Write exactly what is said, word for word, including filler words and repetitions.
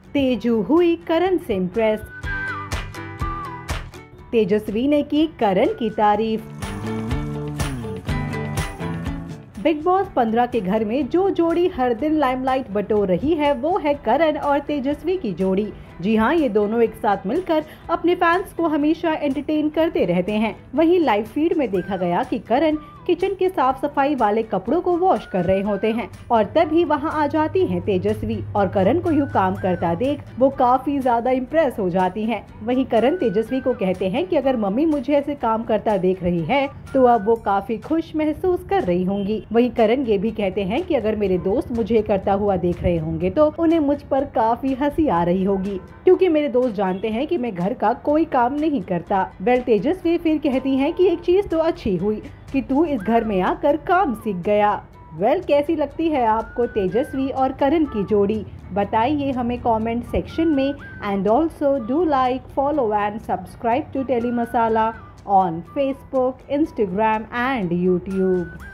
तेजू हुई करण से इम्प्रेस। तेजस्वी ने की करण की तारीफ। बिग बॉस पंद्रह के घर में जो जोड़ी हर दिन लाइमलाइट बटोर रही है वो है करण और तेजस्वी की जोड़ी। जी हाँ, ये दोनों एक साथ मिलकर अपने फैंस को हमेशा एंटरटेन करते रहते हैं। वहीं लाइव फीड में देखा गया कि करण किचन के साफ सफाई वाले कपड़ों को वॉश कर रहे होते हैं और तभी वहां आ जाती हैं तेजस्वी और करण को यूँ काम करता देख वो काफी ज्यादा इम्प्रेस हो जाती हैं। वहीं करण तेजस्वी को कहते हैं कि अगर मम्मी मुझे ऐसे काम करता देख रही है तो अब वो काफी खुश महसूस कर रही होंगी। वहीं करण ये भी कहते हैं कि अगर मेरे दोस्त मुझे करता हुआ देख रहे होंगे तो उन्हें मुझ पर काफी हंसी आ रही होगी, क्योंकि मेरे दोस्त जानते हैं कि मैं घर का कोई काम नहीं करता। वेल तेजस्वी फिर कहती हैं कि एक चीज तो अच्छी हुई कि तू इस घर में आकर काम सीख गया। वेल कैसी लगती है आपको तेजस्वी और करण की जोड़ी? बताइए हमें कमेंट सेक्शन में। And also do like, follow and subscribe to Telly Masala on Facebook, Instagram and YouTube.